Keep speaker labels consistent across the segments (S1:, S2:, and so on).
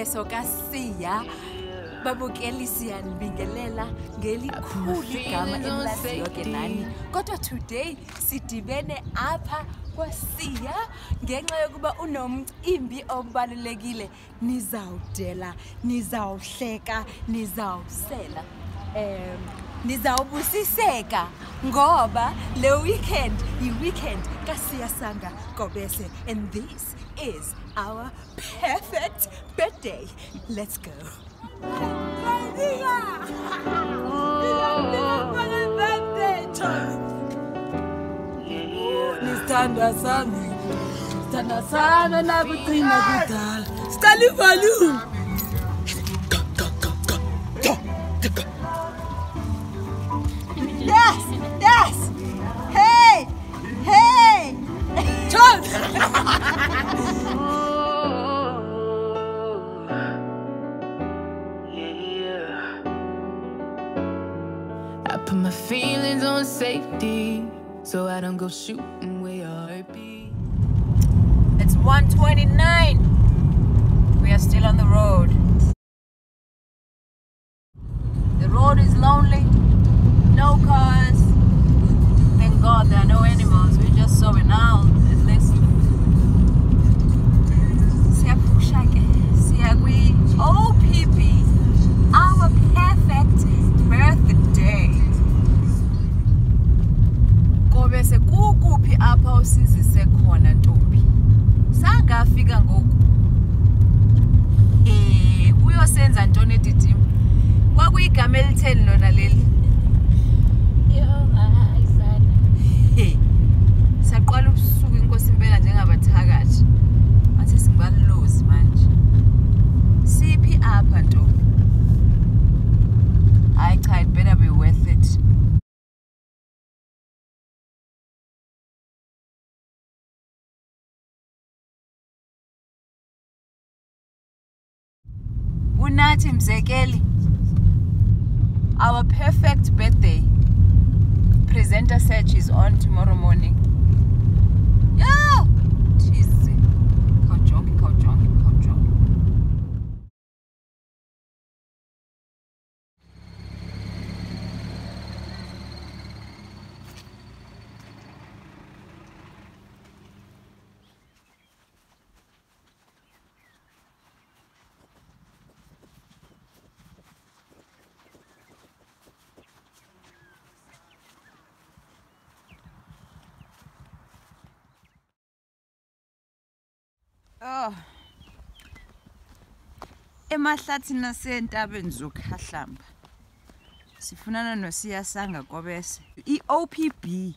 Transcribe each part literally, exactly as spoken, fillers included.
S1: soka siya babukeli siyanibingelela ngelikhulu igama elaziyo ke nani kodwa today sidibene apha kwasiya ngenxa yokuba unomcimbi obalulekile nizawudela nizawuhleka nizawusela em nizawubusiseka ngoba le weekend yi weekend ka Siyasanga Kobese and this is our perfect birthday. Let's go. Nistanda sami, nistanda sana na kutina kudala. Stali value. Yes, yes. Hey, hey. John.
S2: I put my feelings on safety, so I don't go shooting where your heart be.
S1: It's one twenty-nine. We are still on the road. The road is lonely. No cars. Thank God there are no animals. We just saw an owl at least. Siyapushake. Siyagwi. O P P. Our perfect birthday. Kobese kukuphi apha usizise khona ntombi. Sangafika ngoku. Eh, uyosenza ntoni editim? Kwakuyigama elitheni lona leli? Saqala ubusuku inkosi impela njengabathakathi. Athi singballozi manje. Siphi apha ntombi? I cha it better be worth it. Unathi mzekeli. Our perfect birthday presenter search is on tomorrow morning. Yeah! Jeez. Kawjongi, kawjongi, kawjongi. Oh. Emahlathini nasentabeni zokhahlamba. Sifunana noSiyasanga Kobese. I-O P B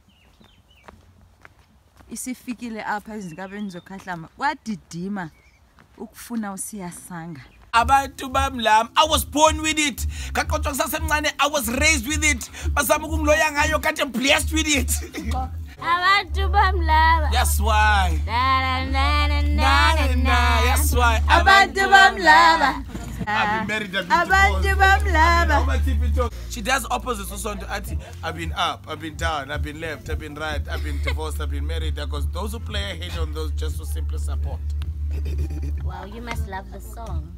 S1: isifikile apha ezingabeni zokhahlamba. Kwadidima ukufuna uSiyasanga.
S3: Abantu bamlam, I was born with it. Kaqotsho sasemncane, I was raised with it. Basama ukungiloya ngayo kanti I'm blessed with it.
S4: Abantu bamlaba.
S3: That's why.
S4: Na na na
S3: Na na na. That's why.
S1: Abantu bamlaba.
S3: I've been married. I've been
S1: Abantu bamlaba.
S3: She does opposites also to Auntie. I've been up, I've been down, I've been left, I've been right, I've been divorced, I've been married. Because those who play hate on those just to simply support.
S4: Wow, you must love the song.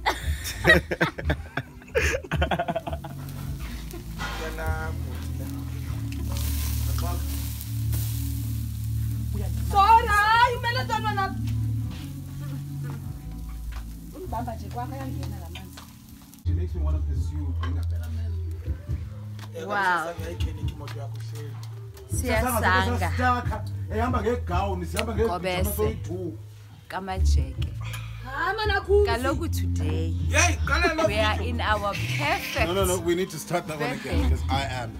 S5: She makes me want to pursue being a better man.
S1: Wow. Siyasanga Kobese kamajeke. Kaloku today we are in our perfect.
S5: No, no, no. We need to start that one again because I am.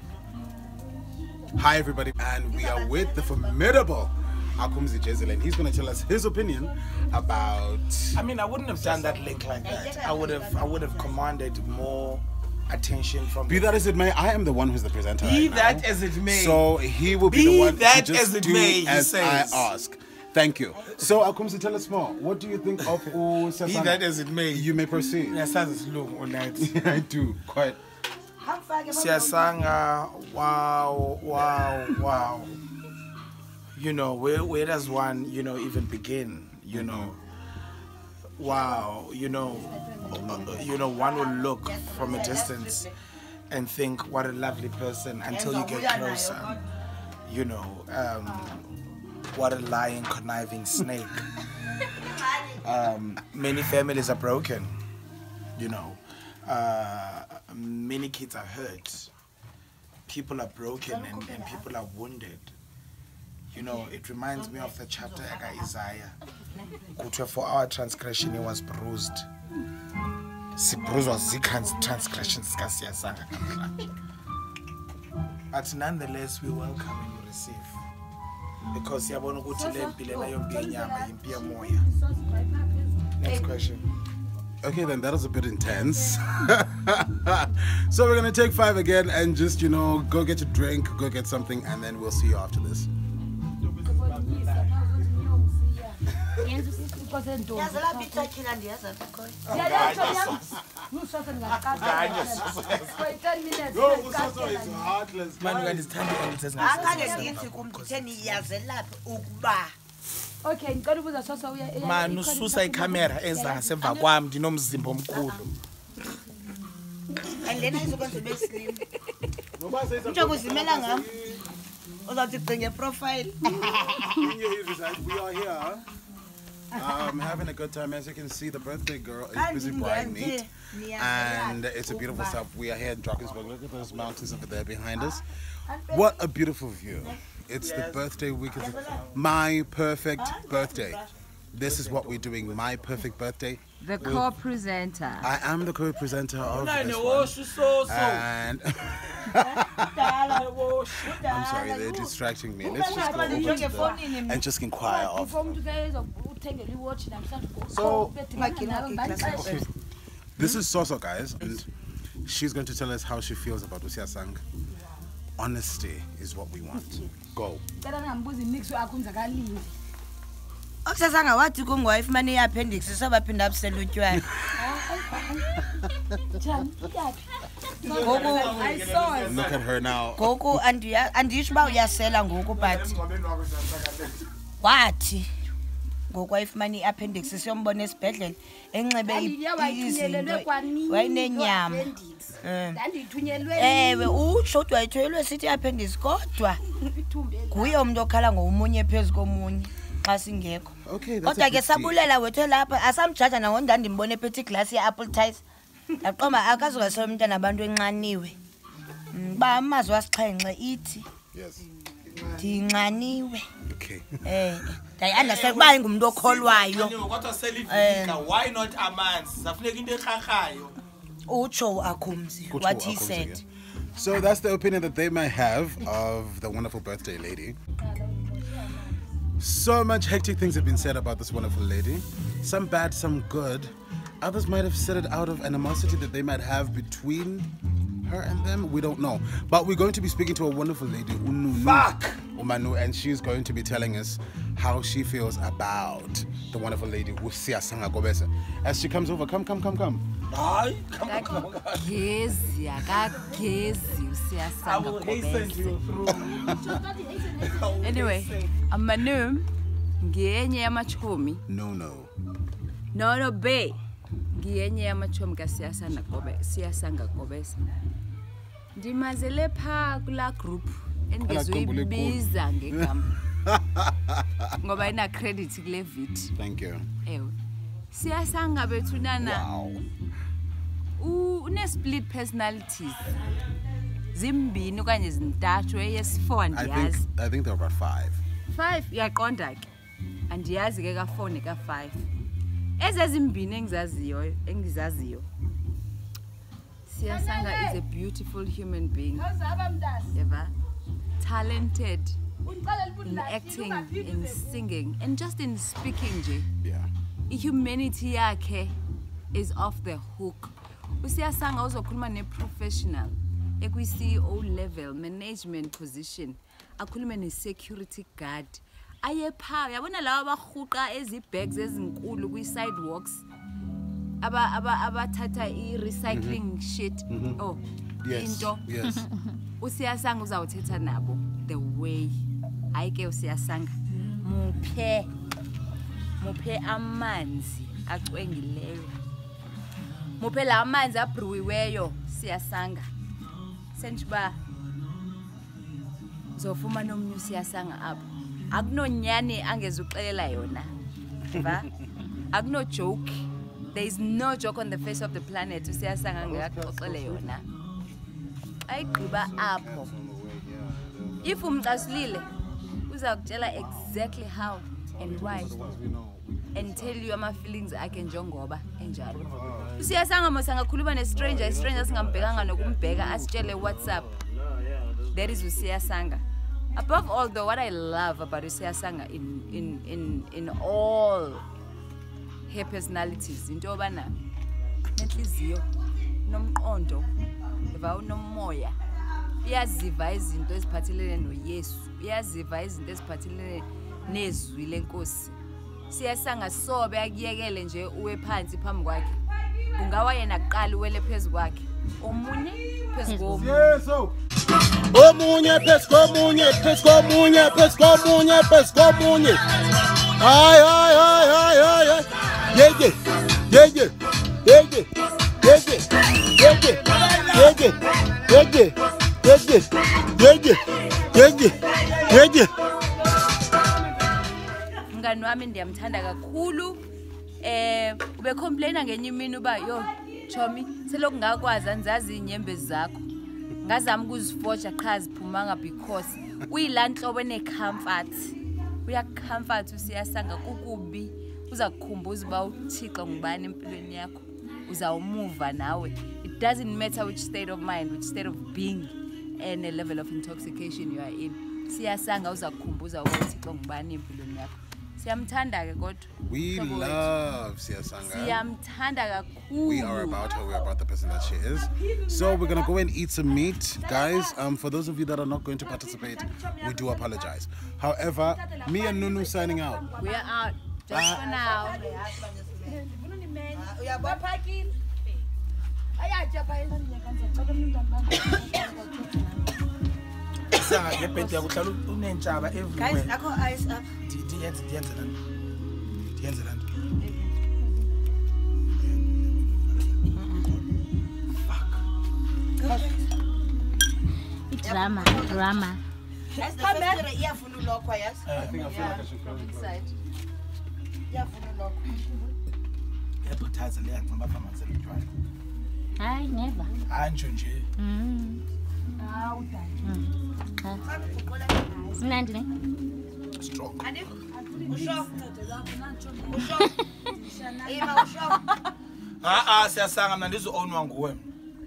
S5: Hi, everybody, and we are with the formidable Akhumzi Jezile, and he's going to tell us his opinion about.
S3: I mean, I wouldn't have done that link like that. I would have, I would have commanded more attention from.
S5: Be that as it may, I am the one who's the presenter.
S3: Be
S5: right
S3: that
S5: now.
S3: as it may.
S5: So he will be,
S3: Be
S5: the one
S3: that
S5: to just
S3: as it
S5: do
S3: may, he
S5: as
S3: says.
S5: I ask. Thank you. So Akhumzi, tell us more. What do you think of oh,
S3: Be that as it may.
S5: You may proceed.
S3: Yes, that's long all night.
S5: I do quite.
S3: Siyasanga, wow, wow, wow. You know, where where does one, you know, even begin? You know, wow, you know, you know, one will look from a distance and think, what a lovely person, until you get closer. You know, um, what a lying, conniving snake. Um, many families are broken, you know. Uh, many kids are hurt. People are broken and, and people are wounded. You know, it reminds me of the chapter of Isaiah. For our transgression, he was bruised. Bruised was the transgressions. But nonetheless, we welcome and we receive. Because you want to go to the next question.
S5: Okay, then that was a bit intense. So we're gonna take five again and just, you know, go get your drink, go get something, and then we'll see you after this.
S6: Okay, ngicela ukubuza soso uya
S3: Man, ususa ikamera eza ngasemva kwami ndinomzimba omkhulu.
S7: And then izokwenza ube slim. Njengoba uzimela ngami. Uzathi gcenge profile.
S5: We are here. Um, having a good time. As you can see, the birthday girl is busy buying meat, and it's a beautiful setup. We are here in Drankensburg. Look at those mountains over there behind us. What a beautiful view. It's the birthday week. It's my perfect birthday. This is what we're doing. My perfect birthday.
S1: The co-presenter.
S5: I am the co-presenter of this one. And I'm sorry, they're distracting me. Let's just go over to the, and just inquire of. So, okay. This is Soso, guys, and she's going to tell us how she feels about Siyasanga. Honesty is what we want. Go.
S7: Okusasanga wathi kungoyife manje iappendix sobaphinda abusela utywala.
S5: Look at her now.
S7: Gogo andisho ba uyasela ngoku but wathi ngokwayife manje iappendix siyombona esibhedlela enxebe izinto wayinenyama. Ewe utsho udwa ithwelwe sithi appendix kodwa kuye umuntu okhala ngomunye phezulu komunye.
S5: Okay, that's
S7: kodwa ke sabulela wethu lapha asamjaja na ngonda ndimbone ephethe glass ye apple ties yaqoma akazuka so umntana abantu enxaniwe ba amazwi asixhenxe ithi
S5: yes
S7: ndinxaniwe
S5: okay
S7: eh dayi understand kuba ingumuntu okholwayo
S3: kodwa selifika why not amanzi safuneka into erharhayo
S7: utsho Akhumzi what he said.
S5: So that's the opinion that they might have of the wonderful birthday lady. So much hectic things have been said about this wonderful lady. Some bad, some good. Others might have said it out of animosity that they might have between her and them. We don't know. But we're going to be speaking to a wonderful lady, Ununu.
S3: Fuck!
S5: Umanu, and she's going to be telling us how she feels about the wonderful lady, Siyasanga Kobese. As she comes over, come, come, come, come.
S3: Hi, come, come, come.
S1: Gezi, akagezi Siyasanga Kobese. Anyway, amanu ngiyenye yamachumi.
S5: No, no.
S1: No, no, be. Ngiyenye yamachumi ka Siyasanga Kobese, Siyasanga Kobese. Ndimazele pha kula group engizoyibiza ngegama. Ngoba ina credit kule vid.
S5: Thank you.
S1: Ewe. Siyasanga bethu nana.
S5: Wow.
S1: Une split personalities. Zimbini okanye zintathu eyesi-four andiyazi.
S5: I think there are about five.
S1: Five yaqonda ke. Andiyazi ke ka four neka five. Ezezimbini engizaziyo engizaziyo. Siyasanga is a beautiful human being. Ever talented in acting, in singing, and just in speaking nje.
S5: Yeah.
S1: Humanity yakhe is off the hook. Usiyasanga uzokhuluma ne-professional ekwi-C E O level management position akhulume ne-security guard aye pha yabona lawa abahuqa ezi-bags ezinkulu kwi-sidewalks aba aba abathatha i-recycling shit oh into
S5: yes
S1: Usiyasanga uzawuthetha nabo the way hayi ke Usiyasanga muphe muphe amanzi acwengileyo. Muphe la amanzi abruwiweyo Siyasanga. Senjuba zofumana omnye uSiyasanga apho. Akunonyani angezuxelela yona. Va? Akuno joke. There is no joke on the face of the planet uSiyasanga angekaxoxele yona. Ayigqiba apho. If umxasilile uza kutshela exactly how and why and tell you ama feelings akhe njengoba enjalo. Usiyasanga mosanga khuluma ne stranger, stranger singambhekanga nokumbheka asitshele WhatsApp. That is uSiyasanga. Above all though, what I love about uSiyasanga in in in in all her personalities into obana nenhliziyo nomqondo eva unomoya. Iyaziva izinto eziphathelene noYesu, iyaziva izinto eziphathelene nezwi lenkosi. Siyasanga sobe akuyekele nje uwe phansi phambi kwakhe. Kungawa yena kuqala uwele phezulu kwakhe. Omunye phezulu komunye.
S5: Yeso. Omunye phezulu komunye, phezulu komunye, phezulu komunye, phezulu komunye. Hayi hayi hayi hayi hayi. Yeye. Yeye. Yeye. Yeye. Yeye. Yeye. Yeye. Yeye, yeye, yeye, yeye.
S1: Mngani wami ndiyamthanda kakhulu. Eh ube complaina ngenye imini uba yo Chomi selokhu ngakwazi anzazi inyembe zakho. Ngazama ukuzifoja qha ziphumanga because uyilanhlobo enecomfort. Uyacomfort uSiyasanga kukubi. Uza kukhumbuza uba uThixo ngubani empilweni yakho. Uzawumuva nawe. It doesn't matter which state of mind, which state of being and a level of intoxication you are in. Siyasanga uza kukhumbuza ukuthi ngubani empilweni yakho. Siyamthanda ke kodwa.
S5: We love Siyasanga.
S1: Siyamthanda kakhulu.
S5: We are about her. We are about the person that she is. So we're gonna go and eat some meat, guys. Um, for those of you that are not going to participate, we do apologize. However, me and Nunu signing out.
S1: We are out just uh, for now.
S3: Guys, I got eyes up.
S4: Drama, drama.
S3: I think I feel like I should come inside.
S4: I never. Mm. Mm.
S3: Strong. Ah ah Siyasanga mna ndizo own wanguwe.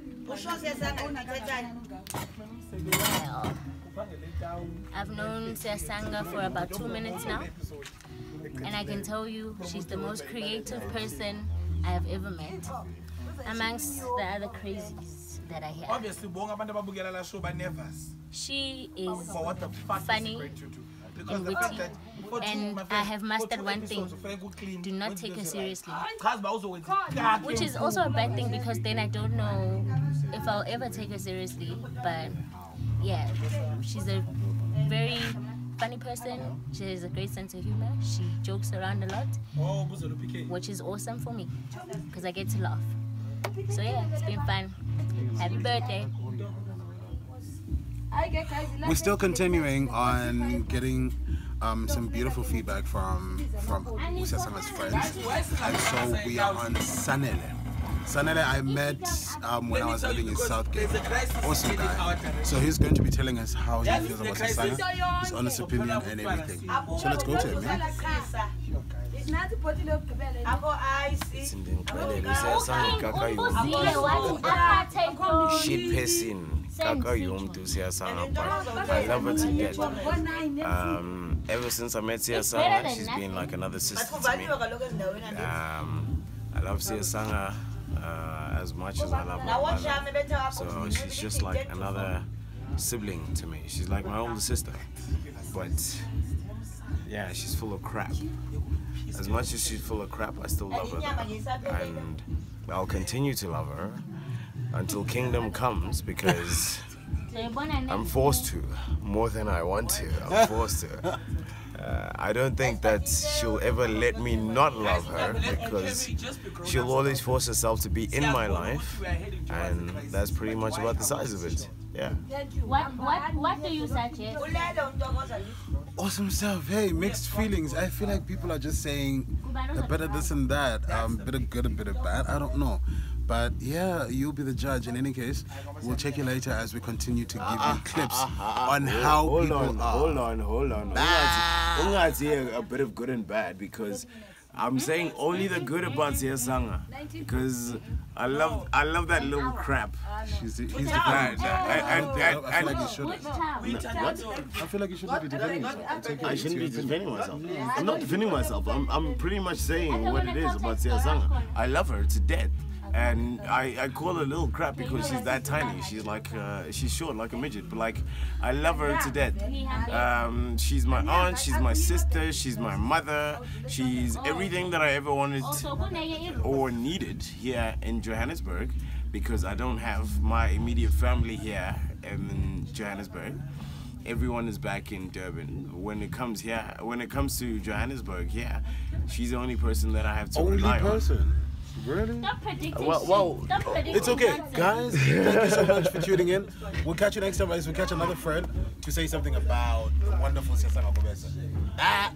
S4: I've known Siyasanga for about two minutes now, and I can tell you she's the most creative person I have ever met, amongst the other crazies that I have.
S3: Obviously, bonga abantu ababukela la show ba nervous.
S4: She is
S3: For what the fuck
S4: funny
S3: is great to do. Because
S4: and
S3: the
S4: witty,
S3: fact that for two-
S4: and
S3: my
S4: I
S3: friend,
S4: have
S3: for
S4: mastered
S3: two
S4: one
S3: episodes,
S4: thing:
S3: friend go clean,
S4: do not
S3: when
S4: take her
S3: there's a-
S4: seriously.
S3: Cause but also with
S4: Which is also a bad thing because then I don't know if I'll ever take her seriously. But yeah, she's a very funny person. She has a great sense of humor. She jokes around a lot,
S3: Oh, Buzolo P K.
S4: which is awesome for me because I get to laugh. So yeah, it's been fun. Happy birthday.
S5: We're still continuing on getting um, some beautiful feedback from from Siyasanga's friends, and so we are on Sanele. Sanele I met um, when I was living in Southgate. Awesome guy. So he's going to be telling us how he feels about Siyasanga, his honest opinion and everything. So let's go to him, man.
S8: She person Kaka Yumtu Siyasanga, but I love her to get. Um, ever since I met Siyasanga, she's been like another sister to me. Um, I love Siyasanga uh, as much as I love my mother. So she's just like another sibling to me. She's like my older sister, but yeah, she's full of crap. As much as she's full of crap, I still love her though. And I'll continue to love her until kingdom comes, because I'm forced to more than I want to. I'm forced to. Uh, I don't think that she'll ever let me not love her because she'll always force herself to be in my life, and that's pretty much about the size of it. Yeah.
S4: What what what do you suggest?
S5: Awesome stuff. Hey, mixed feelings. I feel like people are just saying a bit of this and that, um, a bit of good, a bit of bad. I don't know. But yeah, you'll be the judge. In any case, we'll check you later as we continue to give you clips on how
S8: hold
S5: people
S8: on,
S5: are.
S8: Hold on, hold on, hold on. I'm going to say a bit of good and bad because I'm saying only the good about Siyasanga because I love I love that little crap.
S5: She's, he's defending himself.
S8: I, I, I,
S5: I feel like you shouldn't.
S8: What?
S5: I feel like you shouldn't be defending yourself. It's okay.
S8: I shouldn't be defending myself. I'm not defending myself. I'm, I'm pretty much saying what it is about Siyasanga. I love her to death. And I, I call her little crap because she's that tiny. She's like, uh, she's short like a midget, but like, I love her to death. Um, she's my aunt, she's my sister, she's my mother, she's everything that I ever wanted or needed here in Johannesburg because I don't have my immediate family here in Johannesburg. Everyone is back in Durban. When it comes here, when it comes to Johannesburg, yeah, she's the only person that I have to
S5: Only
S8: rely
S5: person.
S8: on.
S5: Really?
S4: Stop predicting
S8: Well, well,
S4: Stop predicting
S5: It's okay,
S4: nonsense.
S5: guys. Thank you so much for tuning in. We'll catch you next time, guys. We'll catch another friend to say something about the wonderful Siyasanga Kobese. Ah.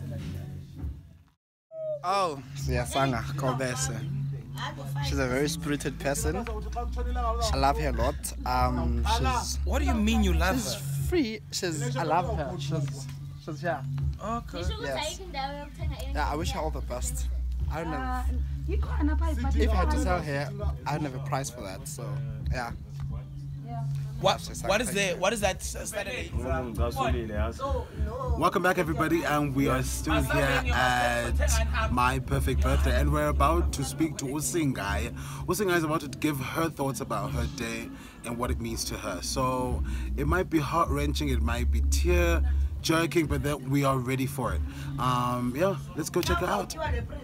S9: Oh, Siyasanga Kobese. She's a very spirited person. I love her a lot. Um, she's.
S3: What do you mean you love
S9: She's
S3: her?
S9: free. She's. I love her. She's. She's yeah.
S3: Okay.
S9: Yes. Yeah. I wish her all the best. I don't know.
S6: If
S9: If I had to sell her, I don't have a price for that. So yeah.
S3: What what is the what is that Saturday?
S5: Welcome back, everybody, and we are still here at My Perfect Birthday, and we're about to speak to Usingai. Usingai is about to give her thoughts about her day and what it means to her. So it might be heart-wrenching, it might be tear-jerking, but then we are ready for it. Um, yeah, let's go check her out.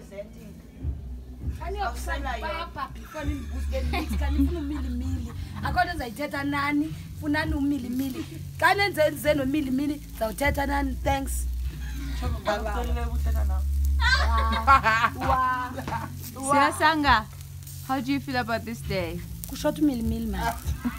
S6: akhona uzayithetha nani funani umilimili xa nenze nomilimili zawuthetha nani thanks
S1: Siyasanga, how do you feel about this day?
S6: kushota umilimili man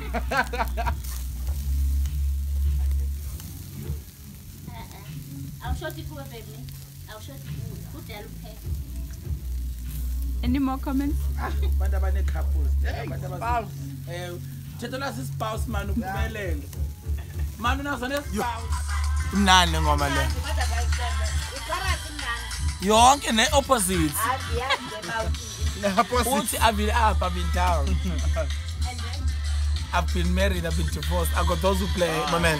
S4: I'll show you a baby. I'll show you. Put that okay.
S1: Any more comments?
S3: Abantu abane couples. Abantu abane eh thetho la si spouse man uphumelele. Man unazo ne spouse. Mnandi ngoma le. Yonke ne opposites. Uthi I've been up, I've been down. I've been married, I've been divorced. I got those who play my man.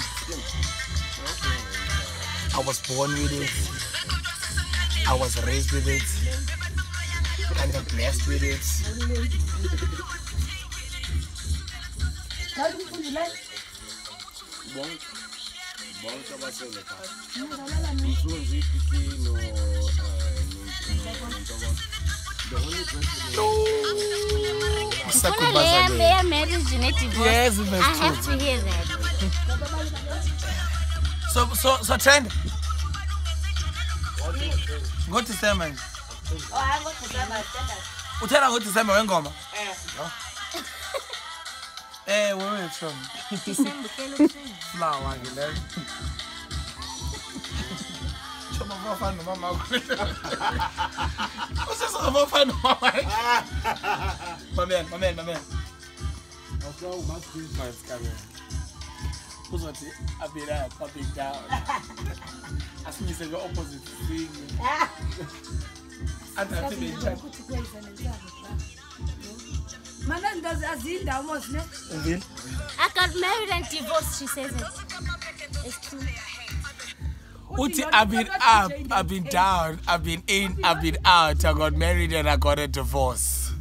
S3: I was born with it. I was raised with it. And I'm blessed with it. Yes,
S4: I have to hear that.
S3: So, so, so, Trend. Go to December.
S7: Oh, I go to December.
S3: Utela go to December wengoma. Eh, where is from?
S4: December ke
S3: Flower ngile. Choma mafana mama. Usisa mafana mama. My man, my man, my man. Also, must be my camera. Uzothi abira public down. Asimise the opposite thing. And I think they
S4: I got married and divorced, she says it. It's true.
S3: Uti, I've been up, I've been down, I've been in, I've been out, I got married and I got a divorce.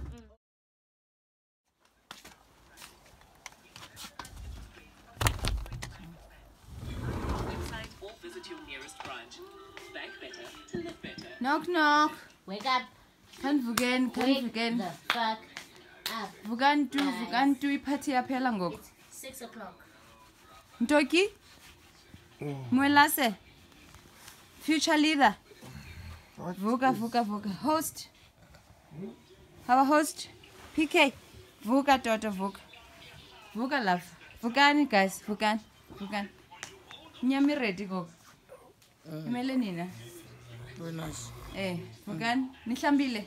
S1: Knock knock.
S4: Wake up.
S1: Can't again, can't
S4: Wake
S1: again.
S4: the fuck up.
S1: Vugantu, vugantu iphathi yaphela ngoku.
S4: Six o'clock.
S1: Ntoki? Mwelase. Future leader. Vuka, vuka, vuka. Host. Our host. P K. Vuka, daughter, vuka. Vuka, love. Vukani, guys. Vukan. Vukan. Nyami ready, go. Imele nina.
S3: Very nice.
S1: Eh, vukan. Nihlambile.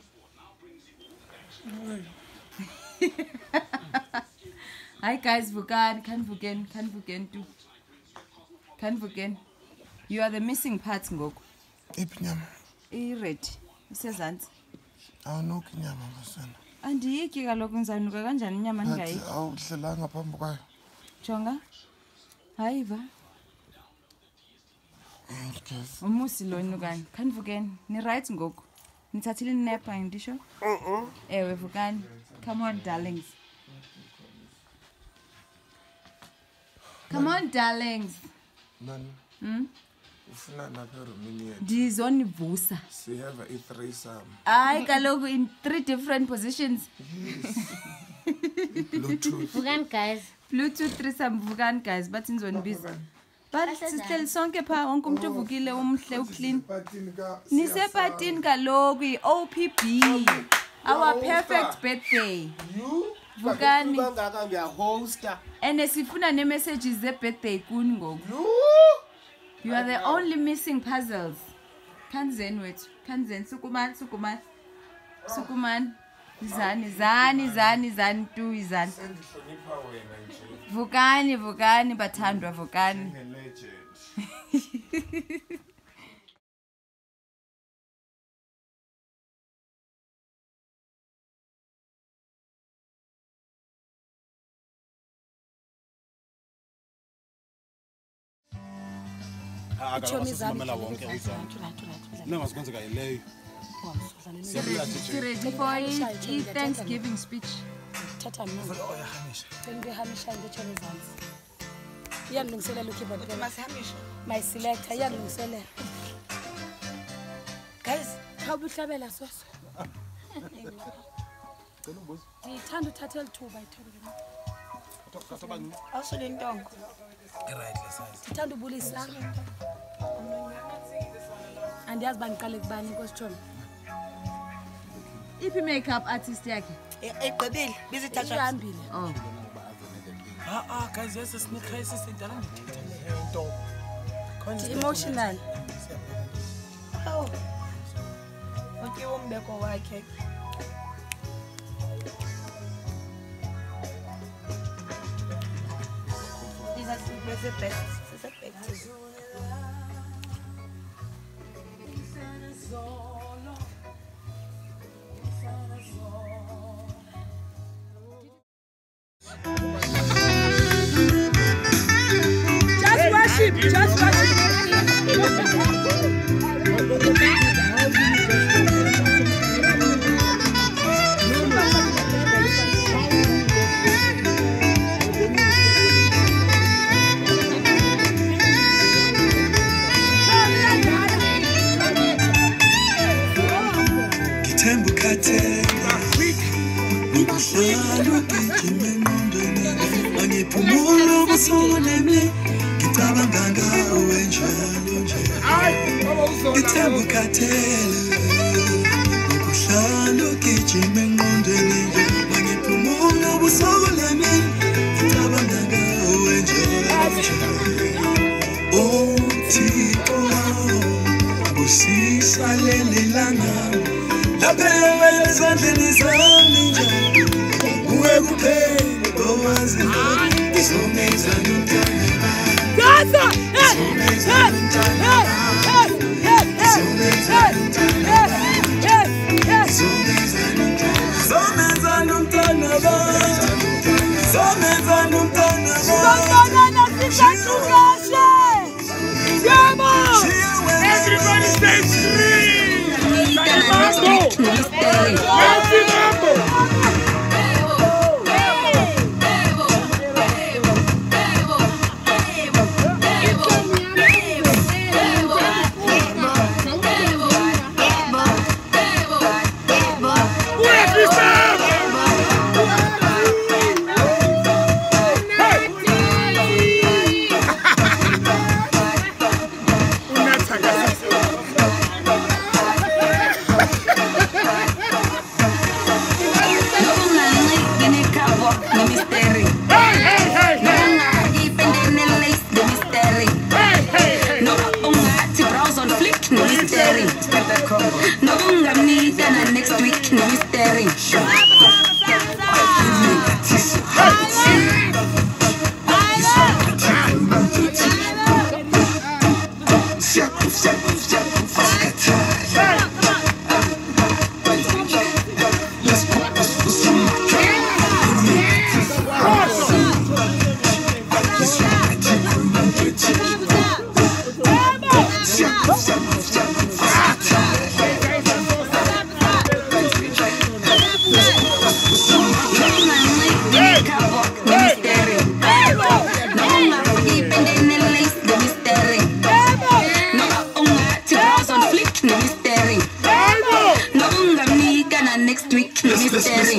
S1: Hi guys, vukan. Kan vuken. Kan vuken too. Kan vuken. You are the missing part, ngoku.
S3: Iphi nyama?
S1: I-ready. Isezantsi.
S3: Awunuki inyama masana.
S1: Andiyiki kaloku ngizanuka kanjani inyama ningayi.
S3: But awuhlelanga phambi kwayo.
S1: Jonga. Hayi va.
S3: Yes.
S1: Umusi lo nukani. Kan vukeni. Ni right ngoku. Nithathile inepa ngidisho? Uh-uh. Ewe vukani. Come on darlings. Come on darlings.
S3: Nani?
S1: Hmm?
S3: Ufuna naphi Romania?
S1: Ndizonivusa.
S3: We have a threesome.
S1: Hayi kaloku in three different positions.
S3: Yes. Bluetooth.
S4: Vukan guys.
S1: Bluetooth threesome vukani guys, but inzonibiza. But sihleli sonke pha wonke umuntu uvukile umhle uclean. Nisepatini kaloku i-O P B. Our perfect birthday. Vukani. And sifuna ne-messages ze-birthday kuni ngoku. You are the only missing puzzles. Kanzen wethu. Kanzen. Sukuman, sukuman. Sukuman. Izani, izani, izani, izani, tu, izani. Vukani, vukani, bathandwa, vukani. Ready for a Thanksgiving speech.
S6: My selector, iyalungiselela. Guys, khawubuhlabela soso. Ndithanda uthatha elithuba ithuba.
S7: Awusule intongo.
S6: Ndithanda ubulisa. Andiyazi bandiqale kubani nkositshomi.
S1: Iphi makeup artist yakhe?
S7: Egqibile, busy touch up.
S6: Ihambile.
S1: Oh.
S3: Ah ah guys, yes sneak crisis indala ngithetha into.
S6: Emotional.
S7: Oh. Utyiwe umbeko wakhe. These are the best. This is the best.
S6: Just worship, just worship.
S3: Everybody stay free!
S10: No ungamnika na next week no staring. Next week, mystery.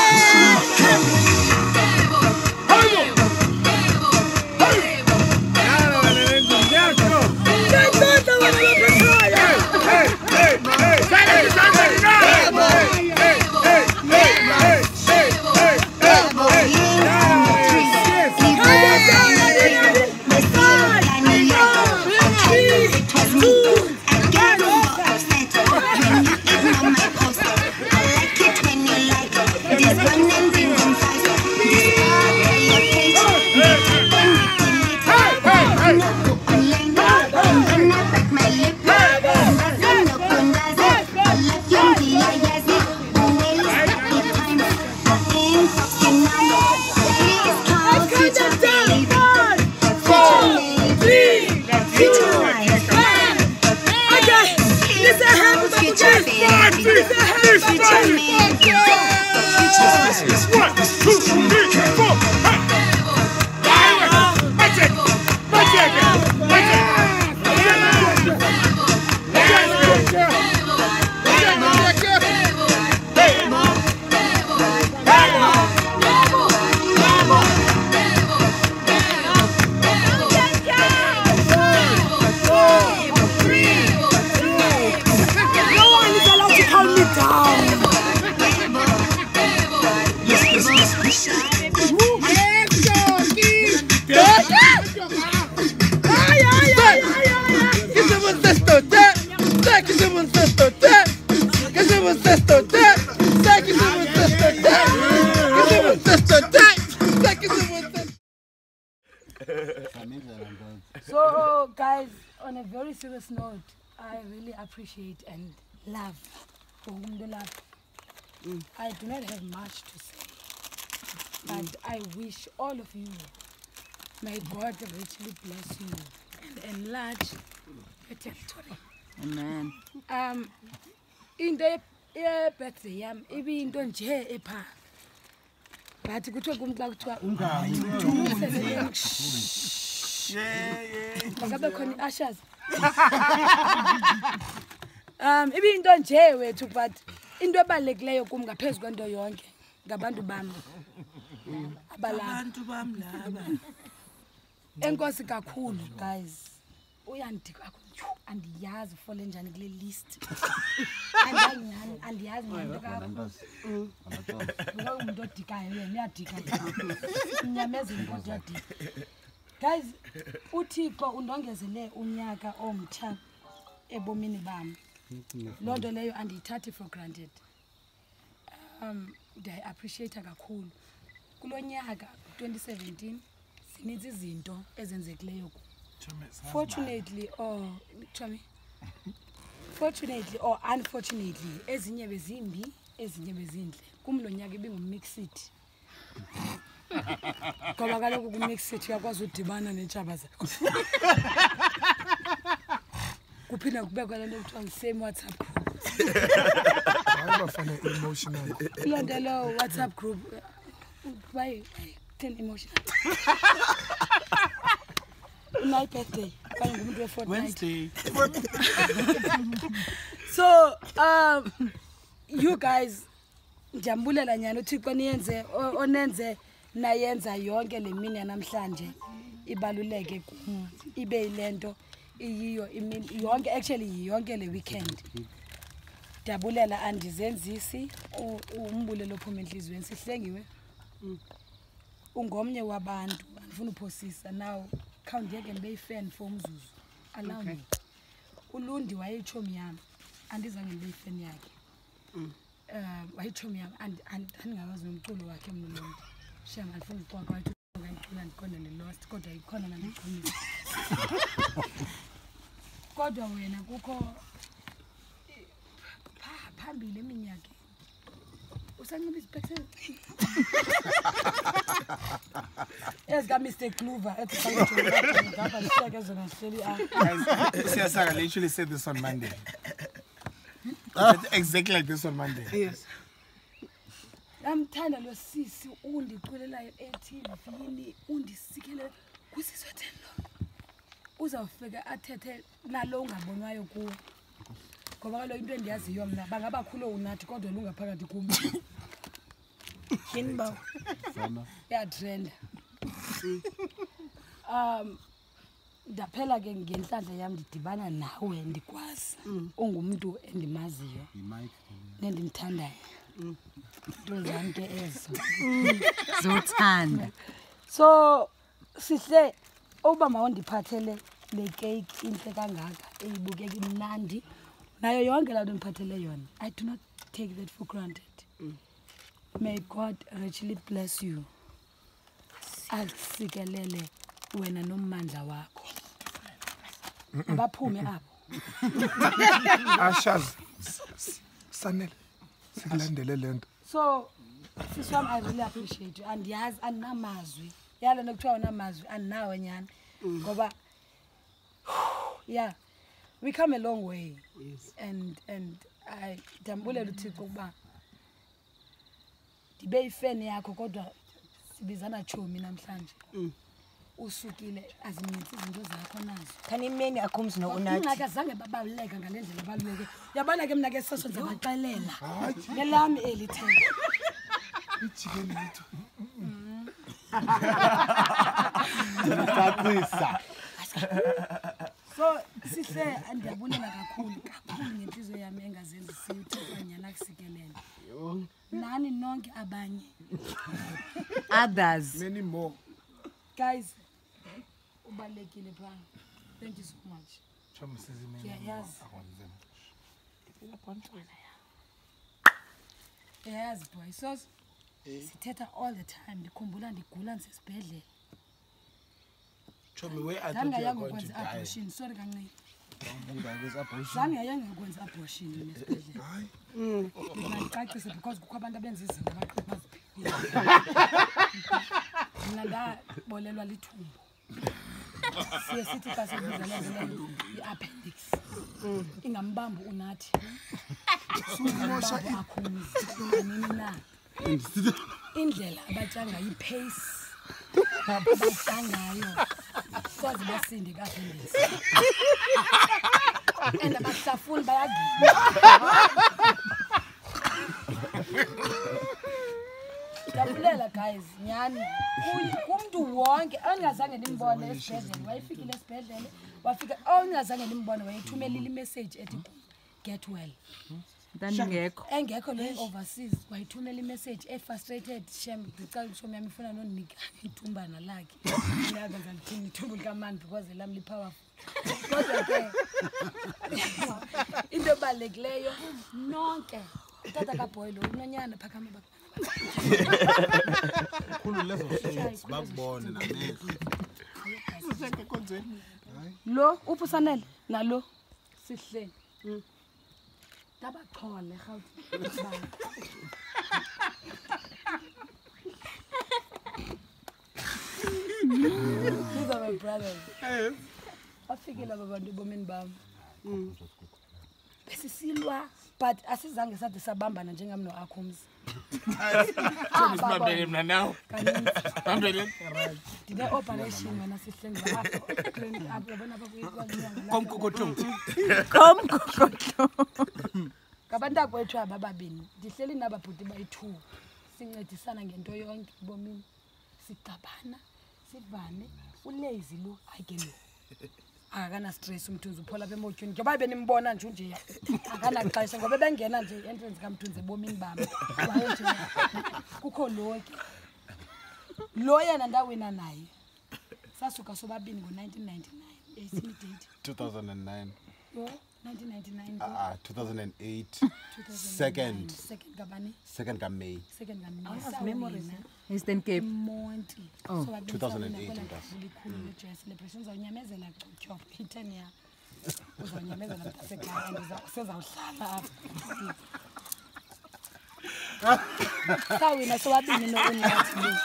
S6: So, guys, on a very serious note, I really appreciate and love love. Mm. I do not have much to say, but mm. I wish all of you, may God richly bless you and enlarge your territory.
S1: Amen.
S6: Um, in the birthday, yam, even don't share a pa. But to go to a good luck to a yeah, yeah. Ashes. Um, even don't share where to but in the ballet come the pes gondo yonke. Gabandu bam. Abantu bam laba. Enkosi kakhulu guys. Uyandika and yaz fallen njani kule list. And and yaz ngento kakhulu. Ngoba umuntu odikayo yena uyadika. Nyameza inkosi yadika. Guys, uThixo undongezele unyaka omtsha ebomini bami. Lonto leyo andiyithathi for granted. Um, I appreciate kakhulu. Kulonyaka twenty seventeen sininzi izinto ezenzekileyo. Fortunately or Chami. Fortunately or unfortunately, ezinye bezimbi, ezinye bezindle. Kumlonyaka ibingumixed. Ngoba kaloku kumixed uyakwazi udibana netshaba zakho. Kuphinda kubekwa lento ekuthiwa same WhatsApp group.
S3: Ayibafana emotional.
S6: Lonto lo WhatsApp group. Why ten emotional? My birthday. Wednesday. So, um, you guys, njambulela nyana uThixo niyenze onenze nayenza yonke lemini namhlanje ibaluleke ibe ilento iyiyo imini yonke actually yonke le weekend. Dabulela andizenzisi umbulelo phuma enhlizweni sihlengiwe. Ungomnye wabantu andifuna uphosisa now count yeke ngibe fan for umzuzu allow me. Ulundi wayechomi yami andizange ndibe yifeni yakhe. Um wayitshomi yam andingawazi nomculo wakhe mna lo mntu. Shem andifuna ukwakho wayithi ngayicula ndikhona ne-lost kodwa ikhona nandiqinisa. Kodwa wena kukho phambili eminyaka usanxiba ispekseli ezika-Mister Kluver ethi ngapha ndihleke zona zihleli apha.
S3: Siyasanga literally said this on Monday. It's exactly like this on Monday.
S6: Yes. Amthanda lo sisi undiculelayo e-T V undisikele kusisi wetheni lo. Uzawufika athethe nalo ungabonwayo kuwo. Ngoba kaloku into endiyaziyo mna bangabakhulu unathi kodwa lungaphakathi kum. Kinba. Yatrenda. Um ndaphela ke ngenhlanhla yam ndidibana nawe ndikwazi ungumuntu endimaziyo nendimthandayo. Into zami ke ezo
S1: zothanda.
S6: So sihle uba mawundiphathele le cake inhle kangaka eyibukeka imnandi nayo yonke laa nto ndiphathele yona. I do not take that for granted. May God richly bless you. Asikelele wena nommandla wakho. Abaphume apho.
S3: Ashaz. Sanel. Sikulandele lento.
S6: So this one I really appreciate you and yazi andinamazwi. Yala nokuthiwa unamazwi andinawe nyani. Ngoba yeah, we come a long way. Yes. And and I dambulela uThixo ukuba ndibe yifeni yakho kodwa sibizana chomi namhlanje. Usukile azinintsi izinto zakho nazo.
S7: Khani imeni Akhumzi no-Unathi.
S6: Ingaka zange babaluleka ngalendlela baluleke. Yabona ke mina ke sesho ndizabaxelela. Nelami eli theko.
S3: Ijike lethu.
S6: So sihle andiyabulela kakhulu kakhulu ngenhliziyo yami engazenzisiyo uThixo nyana kusikelele. Nani nonke abanye.
S1: Others.
S3: Many more.
S6: Guys, ubalekile bra. Thank you so much.
S3: Chama sizimeni.
S6: Yeah, yes. Yes, boy. So sithetha all the time. Ndikhumbula ndigula ndisesibhedlela.
S3: Chomi, where I thought you were going to die.
S6: Abortion. Sorry kancane. Zange ayanga ukwenza abortion nesibhedlela. Hayi. Mm. Ngicacise because kukho abantu abenza izinto abaqhabaza. Mina ndabolelwa lithumbu. Siye sithi xa sibiza leyo i-appendix. Ingambamba unathi. Sumosha Akhumzi. Nini na? Indlela abatshanga yi-pace. Abathangayo. Soze basinde ka-appendix. And abahlafuni bayagina. Ndabulela guys, nyani. Kumuntu wonke ongazange nimbone esibhedlela, wayifikile esibhedlela, wafika ongazange nimbone wayithumela i-message ethi get well.
S1: Ndangekho.
S6: Engekho lo overseas wayithumela i-message e frustrated shem ngicela usho yami ifuna nonika ithumbana lakhe. Ngiyaza ngithini ithumbu likaMani because lami lipowerful. Kodwa ke into ebalekileyo nonke tata kaBoy lo unonyana phakame bak.
S3: Khulu lezo shades bakubone namehlo. Siseke konzeni.
S6: Lo uphusanele nalo sihle. Tabaqhole Gauteng. These are my brothers. Yes. Bafikile abantu bomini bami. Mm. Besisilwa but asizange sathi sabambana njengami no Akhumzi.
S3: Sibambene mina nawe. Sibambene.
S6: Did the operation when I sihle ngapha abona bakuyikwazi.
S3: Komkokotho.
S6: Komkokotho. Kabantu akwethu abababini ndihleli nababhuti bayi-two sincedisana ngento yonke bomini sigabana sivane ulazy lo ayike lo akana stress umthunzi uphola bemotyweni njengoba benimbona nje nje akana xesha ngoba bengena nje entrance kamthunzi bomini bami wayenje kukho lonke lo yena ndawina naye sasuka sobabini ngo nineteen ninety-nine eighteen date
S5: two thousand nine.
S6: Yo nineteen ninety-nine.
S5: Uh, two thousand eight.
S6: two thousand nine.
S5: Second.
S6: Second kabani?
S5: Second ka May.
S6: Second ka May.
S1: I have memories. Eastern Cape.
S6: Monty.
S1: Oh.
S6: So
S5: two thousand eight.
S6: Celebration uzawunyamezela chop ten year. Uzawunyamezela mntasekhaya and uzawuhlala apha. Sawina sobabini nokunathi lo.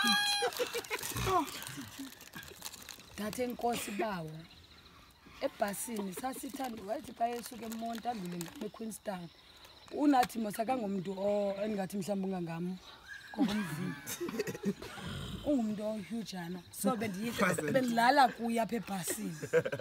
S6: Dathe inkosi bawo. Ebhasini sasithanda wathi xa esuke eMonti adlule ngame Queenstown. Unathi mosakangomuntu o engathi mhlawumbe ungangam ngokomzimba. Ungumuntu ohujana. So bendiyika bendilala kuya apha ebhasini.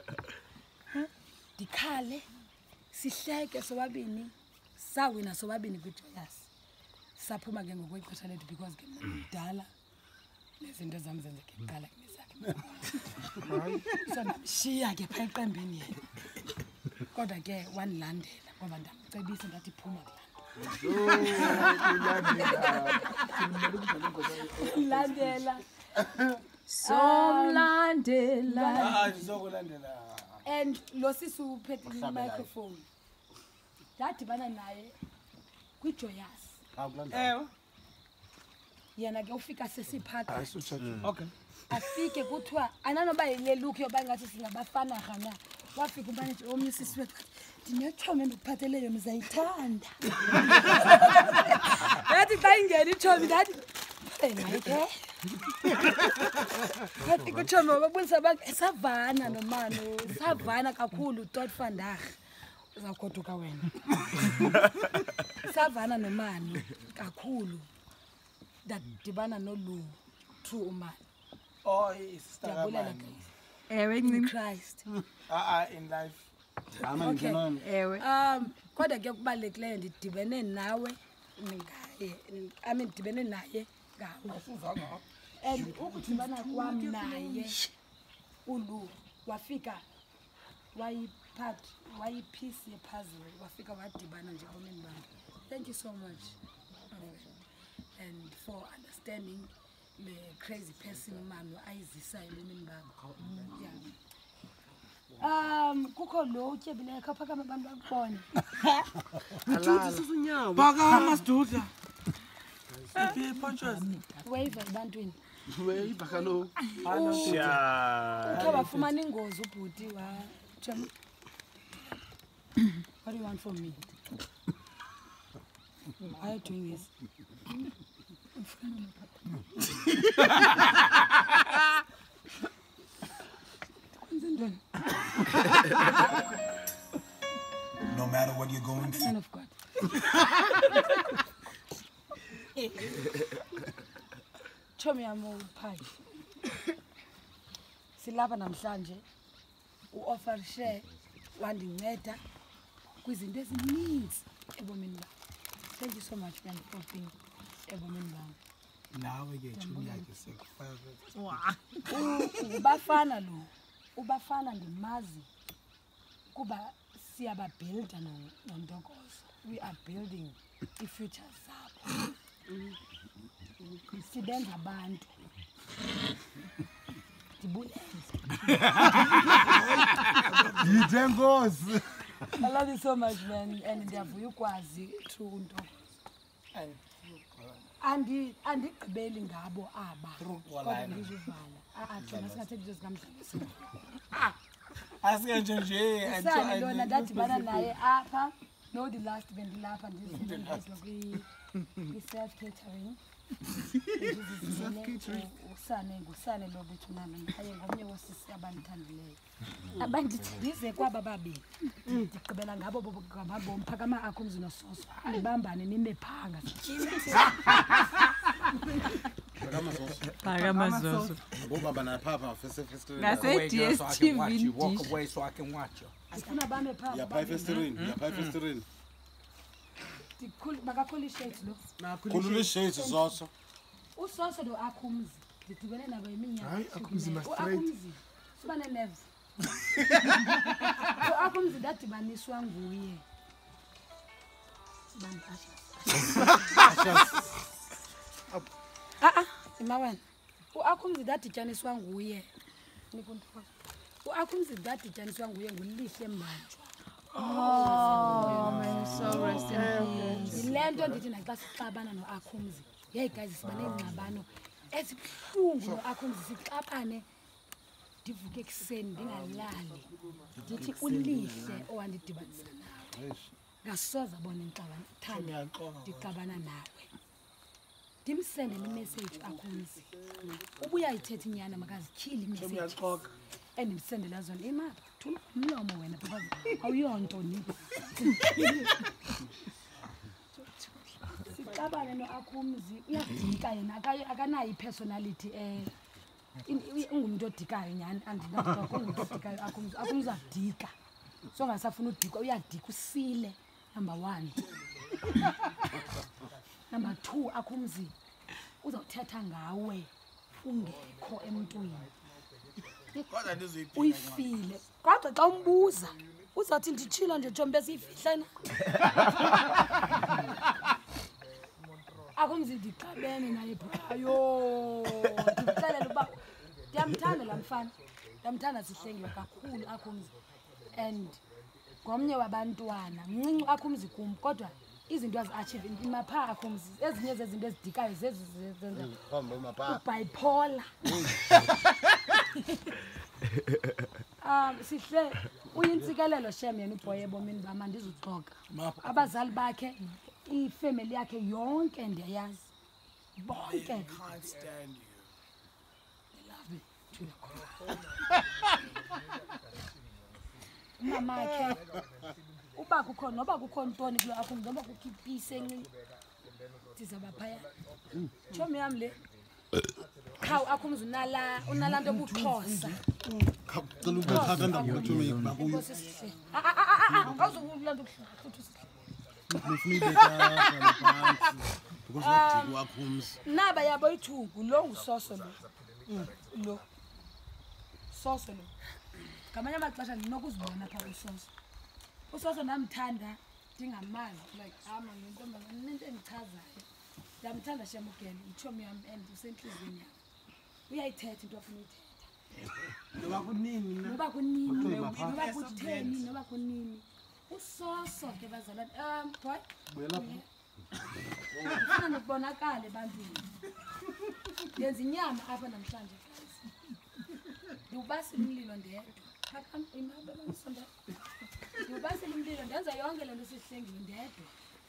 S6: Dikhale sihleke sobabini sawina sobabini kwijoyous. Saphuma ke ngokwexesha lethu because ke mdala nezinto zami zenzeke iqala kunezakhe. So namshiya ke pha eqembini yena. Kodwa ke wanilandela ngoba ndamcebisa ngathi phuma kulaa landela
S1: somlandela
S3: Ah, ndizokulandela.
S6: and lo sisi uphethe i-microphone ndadibana naye kwijoyous.
S3: Ewe.
S6: Yena ke ufika sesiphakathi
S3: Okay.
S6: afike kuthiwa ananoba yile look yoba ngathi singabafana rhana wafika umanager omnye sisi wethu ndinetshomi endikuphathele yona uzayithanda. Yathi xa ingena itshomi ndathi enayike yathi kutshomi babulisa bantu savana nomano savana kakhulu tot vandag uzawugoduka wena. Savana nomani kakhulu ndadibana nolu true umani.
S3: Oh, sister.
S6: Ndiyabulela guys.
S1: Ewe
S6: In
S1: ncimi.
S6: Christ.
S3: Ah, in life.
S6: Okay.
S1: Ewe.
S6: Um kodwa ke kubalulekileyo ndidibene nawe ngaye. I mean ndidibene naye ngawe. And ukudibana kwami naye ulu wafika wayiphat wayipiece yepuzzle wafika wadibana nje bomini bami. Thank you so much. And for understanding the crazy person man ayizisa ebomini bami. Yeah. Um kukho lo utyebileyo kaphakama abantu bakubona.
S3: Uthi susunyawo. Baka masidudla. Iphi punches?
S6: Wave ebantwini.
S3: Wave kalo.
S6: Uthe bafumana ingozi ubhuti wa. What do you want from me? Why are you doing this?
S3: No matter what you're going through.
S6: Son of God. Chomi yami uphayi. Silapha namhlanje uoffershe wandinceda kwizinto ezininzi ebomini bami. Thank you so much man for being ebomini bami.
S3: Nawe ke chomi yakhe sekufaka.
S6: Ubafana lo. Ubafana ndimazi kuba siyaba build nontokozo. We are building the future zabo. Sibenza abantu. Dibulele.
S5: Yithenkosi.
S6: I love you so much man and ndiyavuya ukwazi through untokozo. Andi andigqibeli ngabo aba. Kodwa ngizivala. Ah Jona singathethi izinto zikamhlaba. Ah.
S3: Asiyenje nje
S6: Sami lona ndadibana naye apha. No the last bendilapha ndizinto kwi self catering. Self catering. Usane ngusane lo bethu nami haye ngomnye wosisi abandithandileyo. Abandithandize kwaba babili. Ndigqibela ngabo ngabo mphakama Akhumzi nososo. Libambane nimephanga.
S1: Phakamazoso.
S5: Ngoba bana phapha first first.
S1: Ngase D S T V.
S3: Walk away so I can watch you.
S6: Asifuna bame phapha.
S5: Ya phi festirin, ya phi festirin.
S6: Dikhulu bakakholi shades lo.
S5: Khulule shades zoso.
S6: Usoso lo Akhumzi. Ndidibene nabo iminyaka.
S5: Hayi Akhumzi ma straight.
S6: Akhumzi. Sibane nerves. So Akhumzi dadibaniswa nguye. Sibane ashes. Ah ah, imawana. uAkhumzi dadityaniswa nguye. Nikunto. uAkhumzi dadityaniswa nguye ngulihle manje. Oh, my soul rest in peace. Le nto ndithi naxa sixabana no-Akhumzi. Hey guys, siba neengxabano ezibuhlungu no-Akhumzi sixabane. Ndivuke ekuseni ndingalali. Ndithi ulihle owandidibanisa nawe. Ngasoza bona inxabano thanda ndixabana nawe. Ndimsendele imessage Akhumzi. Ubuya ithethe inyana makazityhile imessage. Endimsendela zona imali. Thula umlomo wena because awuyonto ni. Sixabane no-Akhumzi uyadika yena akanayo ipersonality eh ungumuntu odikayo nyani andinakuba kungumuntu odikayo Akhumzi. Akhumzi adika. So ngasafuna udika uyadika usile number one. Number two Akhumzi uzawuthetha ngawe ungekho emntwini.
S3: Kodwa ndiziphi
S6: Uyifile. Kodwa xa umbuza uzathi nditshilo nje Jombe siyifihlena. Akhumzi ndiqabene naye ayo. Ndixelela uba ndiyamthanda la mfana. Ndiyamthanda sihlengiwe kakhulu Akhumzi. And ngomnye wabantwana mncinci Akhumzi kum kodwa izinto azi-achieve imapha Akhumzi. Ezinye zezinto ezidikayo zezi zenza bipolar. Um sihle uyintsikelelo shem yena uBoy ebomini bam andizuxoka. Abazali bakhe ifamily yakhe yonke ndiyayazi. Bonke.
S3: Can't stand you.
S6: They love me to the core. Mama ke uba kukho noba kukho ntoni kulo Akhumzi noba kukho ipiece encinci ndizaba phaya. Chomi yam le Khaw Akhumzi unala unala nto buXhosa.
S5: Cela ubethatha ndaba Chomi bakuyo.
S6: Ah ah ah ah awuzulula nto futhi
S5: Ngifuna ibeka phansi because udika Akhumzi.
S6: Naba yabo ithugu lo ngusoso lo. Lo. Soso lo. Ngamanye amaxesha ndinokuzibona pha usoso. Usoso namthanda ndingamazi like ama ngentombazana nento endichazayo. Ndiyamthanda Shemugeni ichomi yam and usenhlizweni yam. Uyayithetha into afuna uyithetha.
S5: Noba kunini na.
S6: Noba kunini noba kutheni noba kunini. Usoso ke bazalwane um boy.
S5: Buyela.
S6: Ufuna nokubonakala ebantwini. Yenza inyama apha namhlanje guys. Ndiwubasile umlilo ndedwa. Phakam imabe bamsonda. Ndiwubasile umlilo ndenza yonke le nto sihlengiwe ndedwa.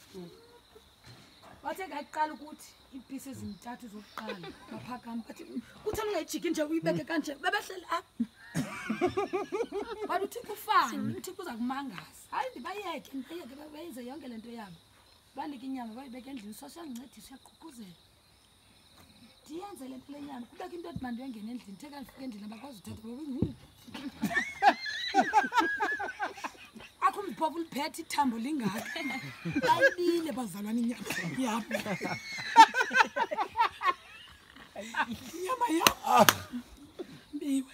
S6: Wathe ngaqala ukuthi iipieces ezintathu zokuqala baphakama bathi utheni ungayijiki nje uyibeke kanje bebehleli apha. Wathi uthi kufani uthi kuza kumangaza. Hayi ndibayeke ndibayeke bayenze yonke le nto yabo. Banika inyama bayibeke endlini sosiyancedisa uyaququzela. Ndiyenze le nto lenyama kubeka into ethi manje ngene endlini the kanifika endlini abakwazi uthetha. Akhumzi phofu uliphethe ithambo lingaka. Bayibile bazalwana inyama yabo. Inyama yabo. Biwe.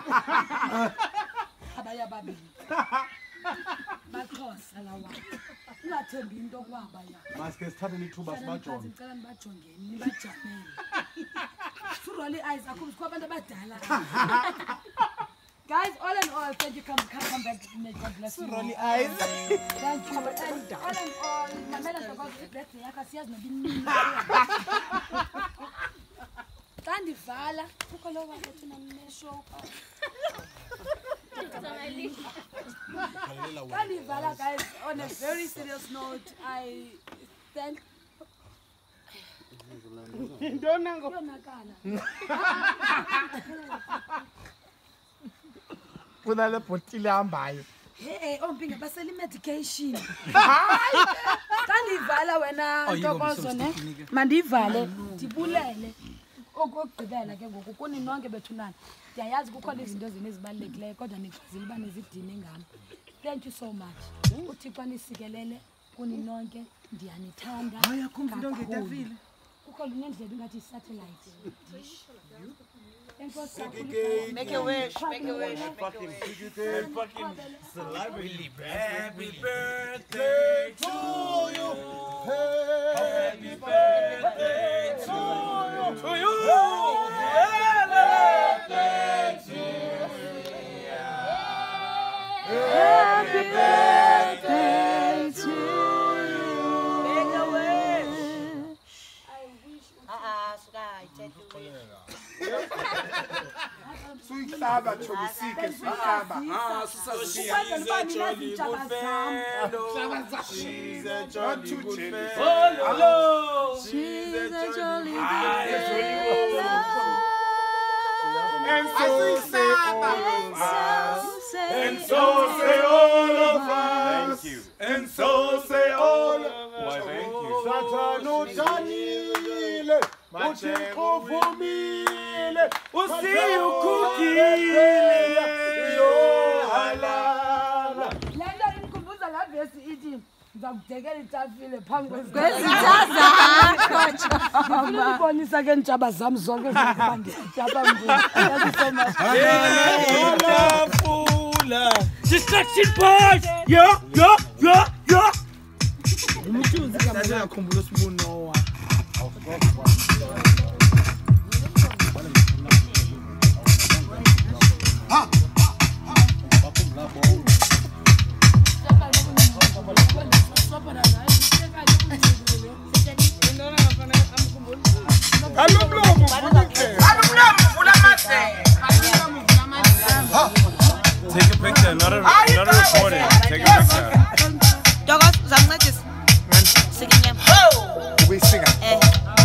S6: Abaya babili. Baxhosa lawa. Ungathembi into kwabaya.
S5: Maske sithathe ithuba sibajonge.
S6: Ngicela nibajongeni nibajamele. Surely eyes Akhumzi kwabantu abadala. Guys, all in all, thank you. Come, come, come back. May God bless you.
S3: Rolly eyes.
S6: Thank you. And all in all, my man has got birthday. I can see us not being. Kandi vala. Kuko lowa ethi namnesho. Kandi vala, guys. On a very serious note, I thank.
S3: Don't know. Kunale botile hambayo.
S6: Hey, ompinga basela medication. Hayi. Kandivala wena Ntokozo ne. Mandivale, ndibulele. Okugqibela ke ngoku kuni nonke bethunana. Ndiyayazi kukhona izinto ezine ezibalulekileyo kodwa nikwazile uba nezidini ngami. Thank you so much. Uthixo anisikelele kuni nonke ndiyanithanda.
S3: Hayi Akhumzi into ngetafile.
S6: Kukho lunendlela ngathi satellite dish.
S7: Make a wish, make a wish.
S3: Fucking fucking celebrity. Happy birthday to you. Happy birthday to you. To you. Happy birthday to you. Happy birthday. Saba Chomisike Saba.
S11: Ah, she's a jolly good fellow. She's a jolly good fellow. Hello. She's a jolly good fellow.
S3: And so say all of us. And so say all of us.
S11: Thank you.
S3: And so say all of us.
S11: Why, thank you.
S3: Satano Janile. Uchiko Fumile. Usi ukukile. Yo halala.
S6: Lenda imkhumbuza la vesi ithi ngizakudekela itafile phambi
S1: kwezithaza
S6: ngifuna ukubonisa ke ntshaba zami zonke zokuba ndiyajaba mnguni. Thank you so much.
S11: Wonderful. Distraction boys. Yeah, yeah, yeah, yeah.
S3: Umthunzi kamanje ngakhumbula usibuno wa. Ah.
S11: Take a picture, not a, not a recording. Take a picture.
S7: Dogos, zamncedisa. Sikinyama.
S3: Ubisika.
S7: Eh.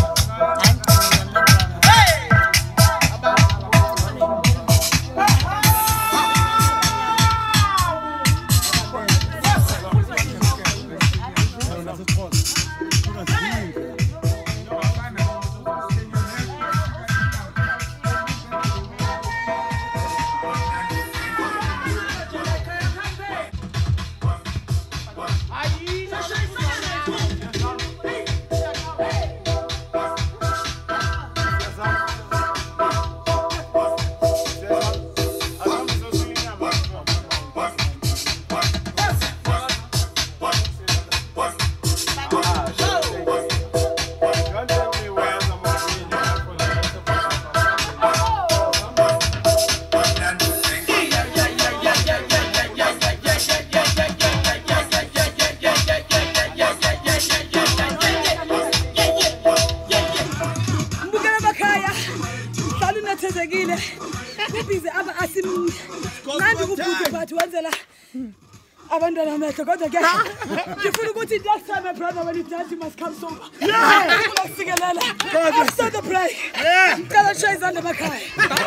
S6: Kubize aba asim nandi kuphuze bathi wenzela abantwana amehlo kodwa ke ngifuna ukuthi next time my brother when he does you must come sober. Yeah. Ukusikelela. After the play. Yeah. Ngicela show izandla emakhaya.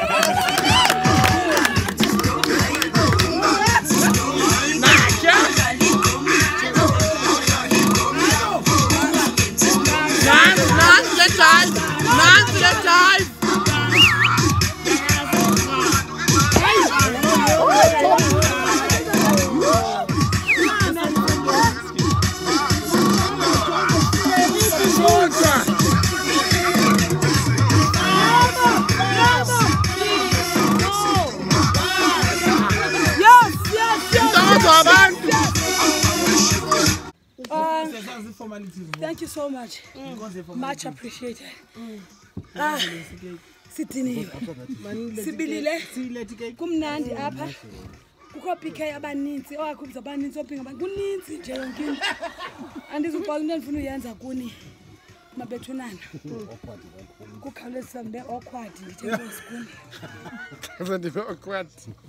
S11: Nance, Nance, the time. Nance, the time.
S6: Uh, thank you so much. Mm. Much appreciated. Mm. Ah, sitini. Sibilile. Kumnandi apha. Kukho P K abaninzi, owakhumza abaninzi ophinga abantu. Kuninzi nje yonke into. Andizuqala into endifuna uyenza kuni. Mabethunana. Kukhawuleza mbe awkward ndithe nkosikuni.
S9: Kaze ndibe awkward.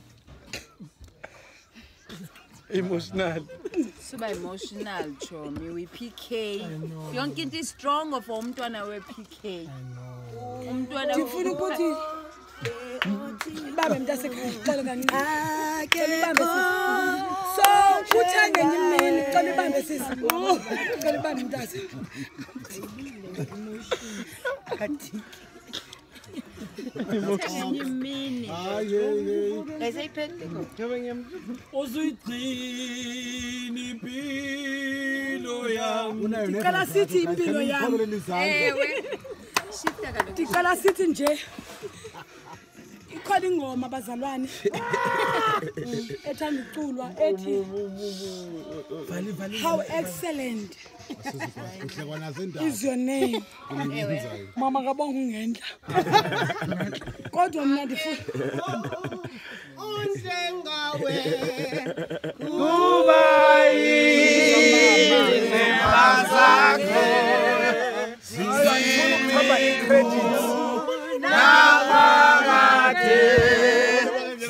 S9: Emotional.
S1: Suba emotional chomi we P K. Yonke into is strong for umntwana we P K. I know. Umntwana
S6: ndifuna ukuthi babe mntasekhaya xala kancane. Ah ke bambe sisi. So kuthenge nyimini xala bambe sisi. Xala bambe mntase. Akathi.
S1: Nyimini.
S3: Ah yeah.
S7: Ngayisayiphendile.
S11: Uzuyigcina impilo yami.
S6: Ndicela sithi impilo yami.
S1: Ewe. Shifta kaloku.
S6: Ndicela sithi nje. Ikhona ingoma abazalwane. Ethanda uculwa ethi How excellent is your name. Mama kabonga ungendla. Kodwa mina ndifuna
S11: unjengawe kubayi nemazakho
S3: Zizima i-credits.
S11: namakade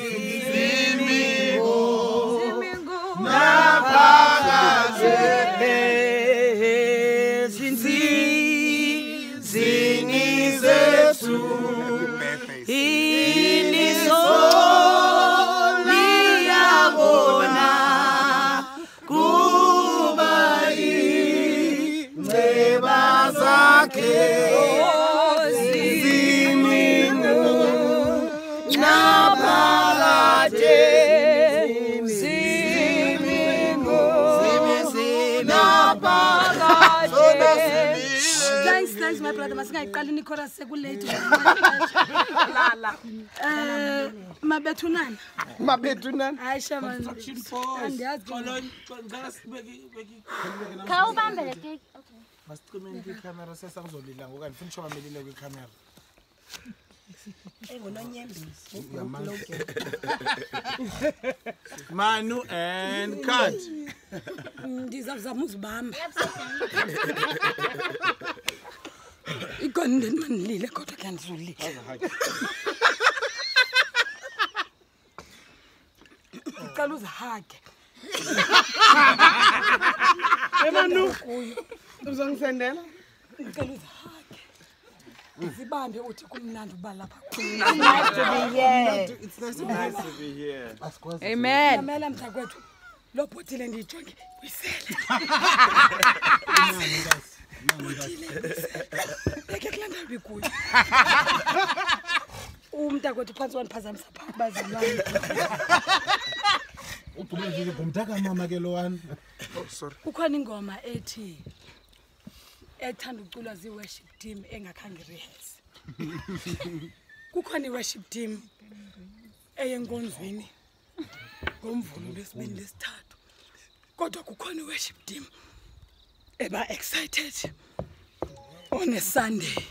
S11: sakhe zimingu naphakade zimingu naphakade.
S6: Thanks, thanks, my brother. Masingayiqali nikhora sekulate. Lala. Eh, mabethunana.
S11: Mabethunana.
S6: Hayi shama. Andiyazi.
S4: Khawubambe le cake. Okay.
S3: Masicimeni kwicamera sesakuzolila ngoku andifuni usho bamelile kwicamera. Manu and cut.
S6: Ndizazama uzibamba. Ikhona into manilile kodwa ke andizolila. Uqala uzihage.
S11: Emanu uzongisendela?
S6: Uqala uzihage. Zibambe uthi kumnandi uba lapha.
S7: It's nice to be here.
S11: It's nice to be here.
S3: To be here.
S1: Amen.
S6: Mamela mntakwethu. Lo bhotile ndiyijonge uyisele. Eke kulanda bikuyo. Umntakwethu phansi waniphazamisa phaa bazalwane.
S5: Uphumile ngomntaka mama ke lowana.
S3: Oh sorry.
S6: Kukhona ingoma ethi ethanda uculwa zi worship team engakhange rehearse. Kukhona i-worship team eyenkonzweni ngomvulo lesibini lesithathu. Kodwa kukhona i-worship team eba excited on a Sunday.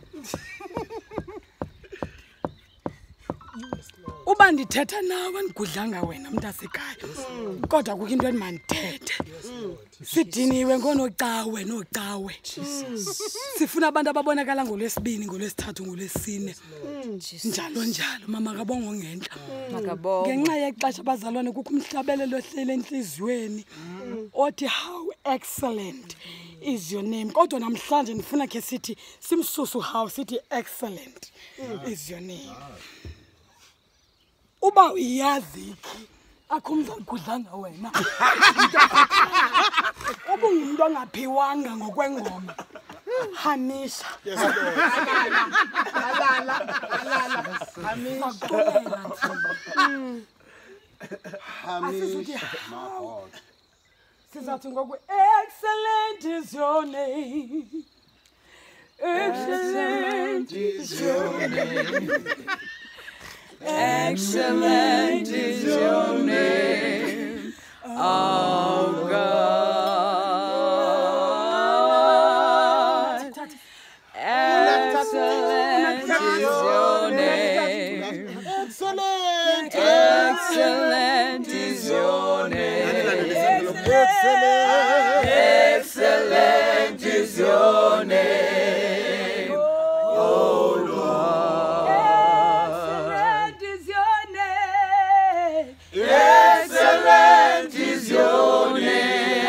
S6: Uba ndithetha nawe ndigudlanga wena mntasekhaya. Kodwa kukho into endimandithethe. Sidiniwe ngonocawe nocawe. Sifuna abantu ababonakala ngolesibini ngolesithathu ngolesine. Njalo njalo mama kabongo ngentla.
S1: Makabongo.
S6: Ngenxa yexesha abazalwane kukho umhlabelelo ohlele enhliziyweni. Othi how excellent is your name. Kodwa namhlanje ndifuna ke sithi simsusu how sithi excellent is your name. Uba uyazi Akhumzi ukudlanga wena. Ubungumuntu ongaphiwanga ngokwengoma. Hanisha.
S11: Yes, alala. Alala. Alala. Hamisha.
S6: Hamisha. Sizathi ngoku excellent is your name. Excellent is your name.
S1: Excellent is your name, oh God. Excellent is your name.
S11: Excellent.
S1: Excellent is your name. Excellent is your name, oh Lord. Excellent is your name.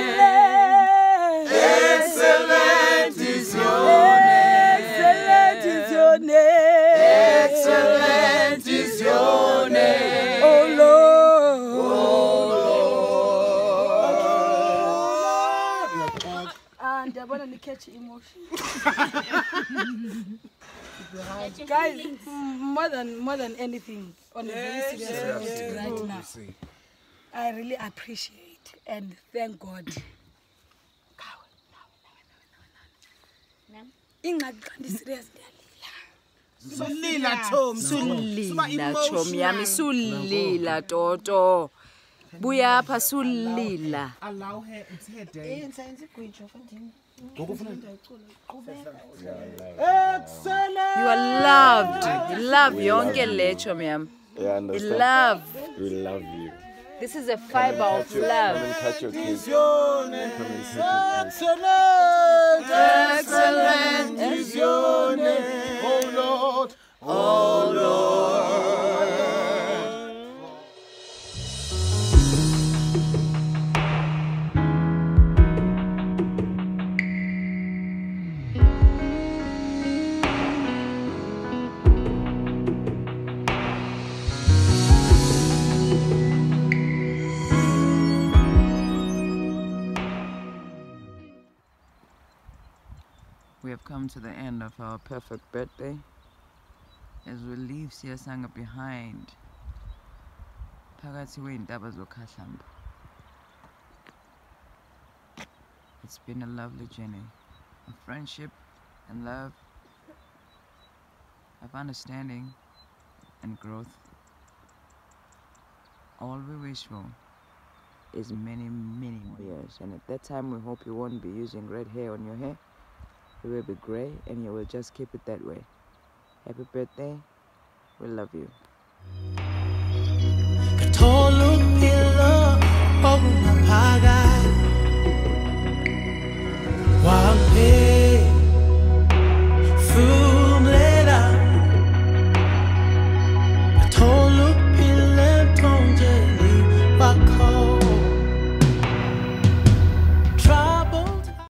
S1: Excellent is your name.
S6: Excellent is your name.
S1: Excellent is your name.
S6: Oh Lord.
S5: Oh Lord.
S6: And I want to catch emotion. Guys, more than more than anything, on a very serious note right now, I really appreciate and thank God. Ingaqandi serious
S11: Sulila Tom,
S1: Sulila Tom yami sulila toto. Buya apha sulila.
S11: Allow her, it's her day.
S6: Excellent.
S1: You are loved. You love yonke lecho yami.
S8: Yeah,
S1: You
S8: understand.
S1: love.
S8: We love you.
S1: This is a fiber of
S8: Come
S1: love.
S8: and touch your kids.
S11: Excellent, excellent is your name, oh Lord, oh Lord.
S12: We have come to the end of our perfect birthday as we leave Siyasanga behind. Phakathi kweintaba zoKhahlamba. It's been a lovely journey of friendship and love, of understanding and growth. All we wish for is many, many more years. And at that time, we hope you won't be using red hair on your hair. It will be gray, and you will just keep it that way. Happy birthday. We love you.
S11: Wamphe